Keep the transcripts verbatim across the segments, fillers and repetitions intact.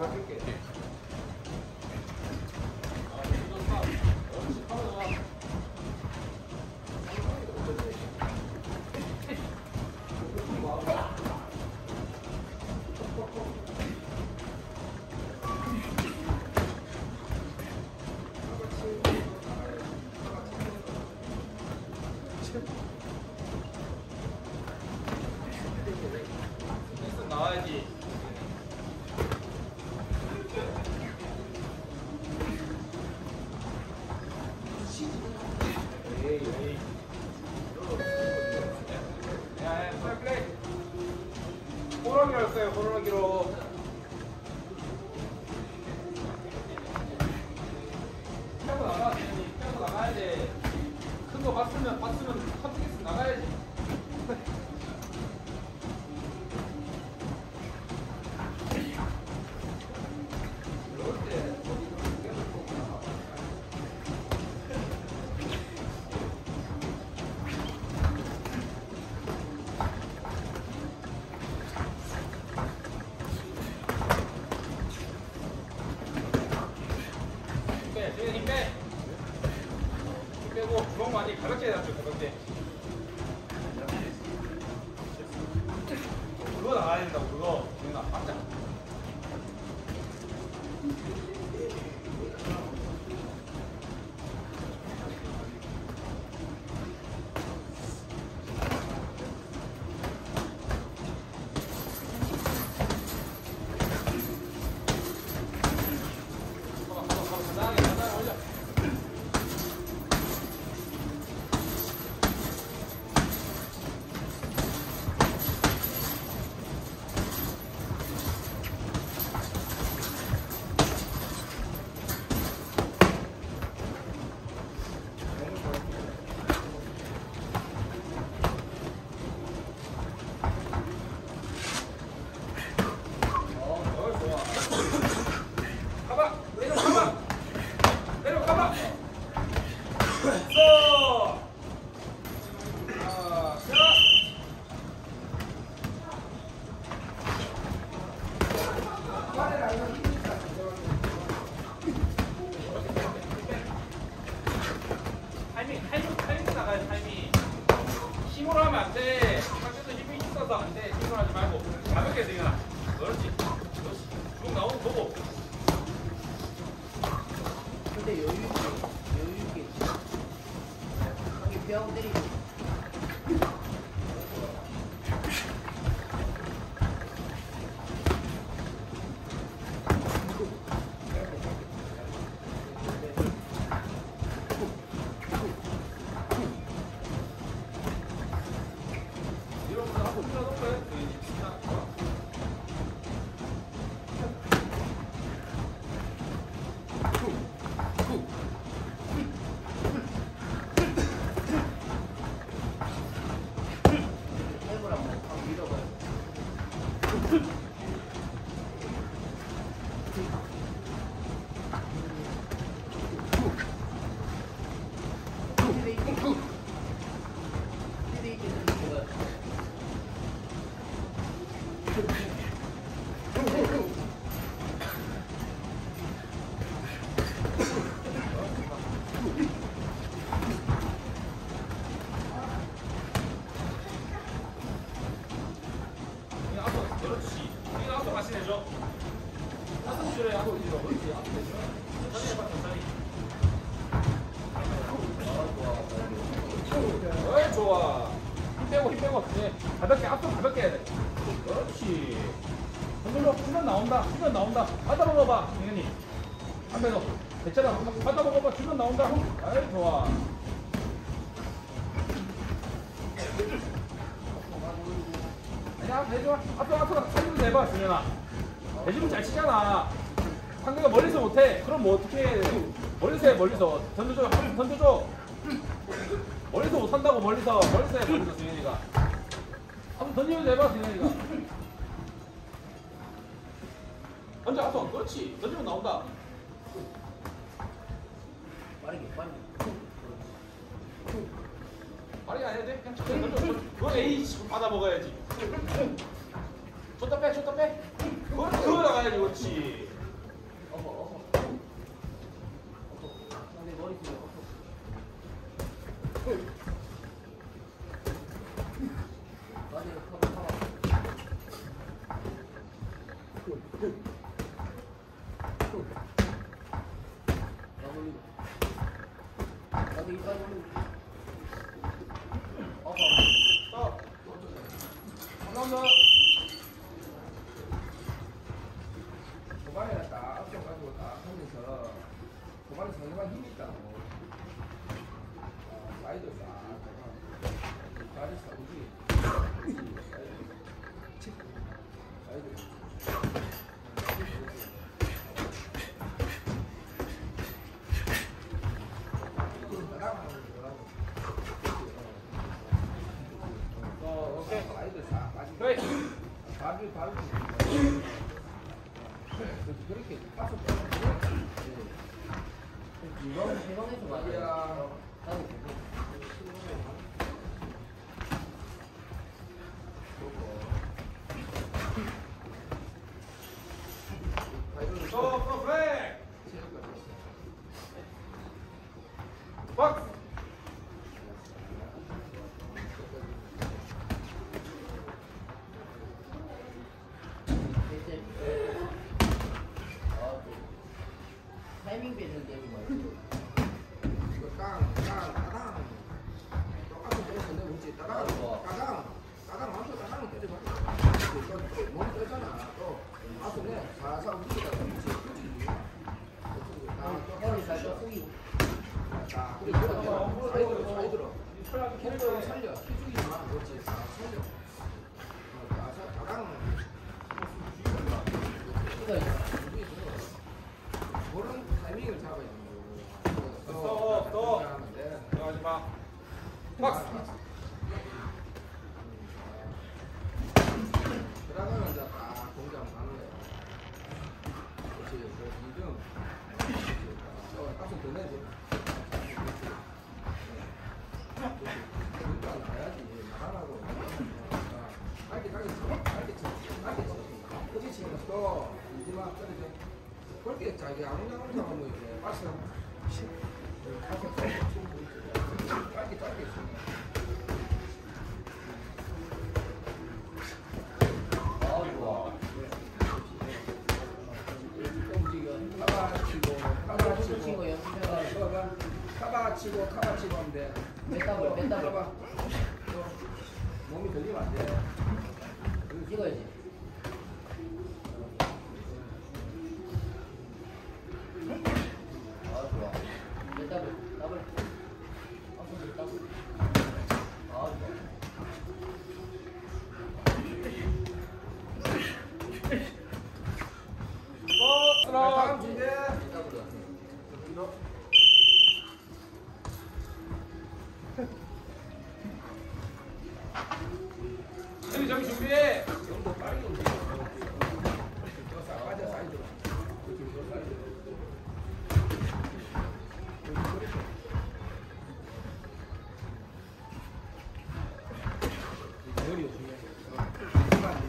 가볍게. 나와야지. 에이, 에이. 야, 야, 플레이. 호랑이로 했어요, 호랑이로. 펴고 나가야지, 펴고 나가야지. 큰 거 봤으면, 봤으면, 컨택했으면 나가야지. 힘 빼! 힘 빼고 주먹 많이 가볍게 해놨죠, 가볍게. 그거 나가야 된다고, 그거. 그거 맞자. 타이밍, 타이밍, 타이밍 나가야 타이밍. 힘으로 하면 안 돼. 상대도 힘이 있어서 안 돼. 힘으로 하지 말고 가볍게 되거나. 그렇지. 그렇지. 쭉 나오는 거고. 근데 여유 있게, 여유 있게. 여기 뼈 때리고. 내줘. 다섯 줄에 하고 있어. 그렇지. 앞에 내줘. 천천히 해봐, 천천히. 어이, 좋아. 힘 빼고, 힘 빼고. 네. 가볍게, 앞으로 가볍게 해야 돼. 그렇지. 흔들러. 수면 나온다. 수면 나온다. 받아 먹어봐, 당연히. 한 배 더. 괜찮아. 받아 먹어봐. 수면 나온다. 아이, 좋아. 아니야, 내줘. 앞으로, 앞으로. 살리면 내봐, 준현아. 대지면 잘 치잖아. 상대가 멀리서 못해. 그럼 뭐 어떻게 해? 멀리서 해, 멀리서. 던져줘, 던져줘. 멀리서 못한다고, 멀리서. 멀리서 해, 멀리서, 준현이가. 한번 던지면 내봐, 준현이가. 던져, 앞서. 그렇지. 던지면 나온다. 빠르게, 빠르게. 빠르게 안 해도 돼? 그냥 천천히 던져. 그거 에이, 받아 먹어야지. 줬다 빼, 줬다 빼. 그거, 그거 나가야지, 그렇지. 나도 나도 이빨 올리고. 어, 어. 감사합니다. 고발에다 딱 앞쪽 가지고 딱 하면서 고발에 상당한 힘이 있다고. 어, 사이드 싹 가가 다리 사우지 사이드 어, 오케이. 사이드 싹 빠지고 그래. 발을 발을 그렇게 빠져 이번 대방에서 맞아야. 나도 어, 퍼펙트. 박스. 이제 아, 타이밍 뱉는 게임 말고. 땅, 땅, 따당. 똑같은 데서 내가 웃지. 따당, 따당, 따당, 마음껏 따당 때려봐. 몸 떠잖아. 또, 마음껏 내 살살 움직이다가 웃지. 그지? 허리 살짝 숙이고. 자, 그리고 사이드로, 사이드로. 캐릭터 살려. 키죽이지 마. 그렇지. 다 살려. 어, 따- 따당. 이거 있어. 그런 타이밍을 잡아야 되는 거고. 스톱, 스톱. 하면 돼. 들어가지 마. 박스. 들어가면 이제 딱 공장 가는 거야. 그렇지. 그 이등. 어, 값은 더 내줘. 일단 가야지. 나가라고. 짧게 짧게 쳐. 짧게 쳐. 짧게 쳐. 그렇지. 치면 또 이지 마. 떨어져. 그렇게 자기 아웅장웅장 하면 이제 빠스. 짧게 짧게 쳐. 아, 좋아. 카바 치고 카바 붙인 거 치고 연습해가. 카바 치고 카바 치고 하면 돼. 뺐다블, 뺐다블. 카바. 또 몸이 들리면 안 돼. 찍어야지. 아, 좋아. 뺐다블, 더블. 아, 더블, 더블. 아, 좋아. 어, 자, 들어. 다음 준비. 준비, 준비, 준비해. 좀더 빨리 움직여. 더 싹 빠져 사이드로. 그렇지, 더 사이드로. 그렇지, 그렇지. 머리 중요해. 이만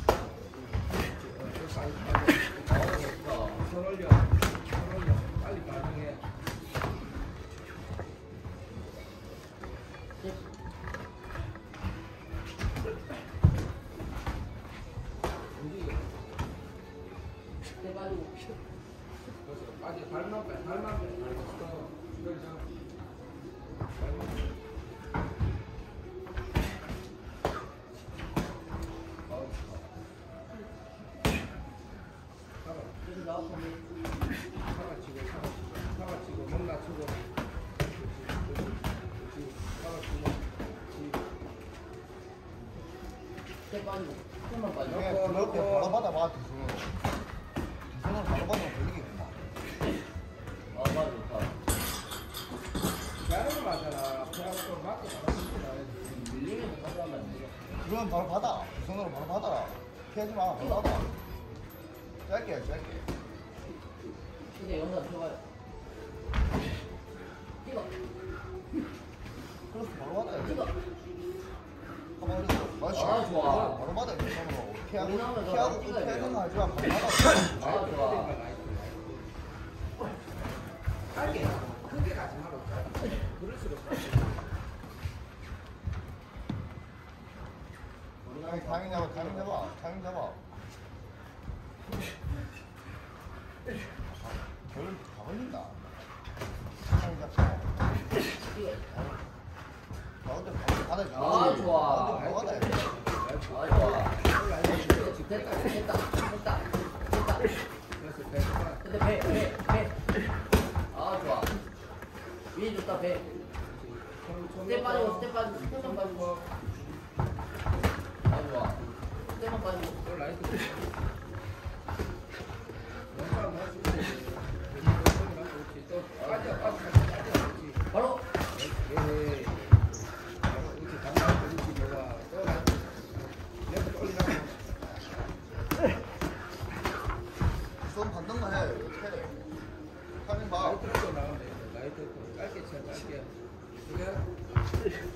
더 사이드 빠져. 손 올려. 손 올려. 빨리 반응해. 움직여. 때 빠지고. 그래서 빠져. 발만 빼. 발만 빼. 어, 그래서 발만 빼. 어우, 잡아. 그래서 나왔으면 사과치고 사과치고 사과치고 몸 낮추고 그렇지 그렇지 사과치고 때 빠지고. 손만 빠지고. 그냥 넣고, 그렇게 넣고. 바로 받아봐 두 손으로 두 손으로 바로 받으면 걸리겠구만 아, 맞아, 좋다. 잘하는 맞잖아 그래갖고 맞고 나가니까 밀리면 가져가면 안 돼. 그러면 바로 받아 두 손으로 바로 받아라 피하지 마 바로 받아 짧게 해 짧게 근데 영상 들어가요. 찍어. 그래서 바로 받아야 돼 찍어. 가만히 있어 맞지 아, 좋아. 바로 받아 두 손으로 피하고 왜냐면 너 피하고 찍어야 피하는 돼요. 거 하지 마 바로 받아 아, 좋아. 짧게 크게 가지 말고 짧게 그럴수록 짧게 아니 타이밍 잡아 타이밍 잡아 타이밍 잡아 별로 다 걸린다. 상이 잡고. 가운데 바로 받아야지. 아, 좋아. 가운데 바로 받아야지. 아, 좋아. 됐다, 됐다, 됐다, 됐다. 그래서 배가 근데 배, 배, 배. 아, 좋아. 위에 좋다, 배. 스텝 빠지고, 스텝 빠지고, 스텝만 빠지고. 아, 좋아. 스텝만 빠지고. 또 라이트 영상 할수 있지. 또 빠져 빠져 빠져 그렇지. 바로. 예. 그렇지 당장 그렇지 뭐가 또 라이트 레프트 올리라고. 손 받는 거 해. 어떻게 해? 타이밍 봐. 라이트 또 나오네. 라이트 또 짧게 쳐 짧게. 그래?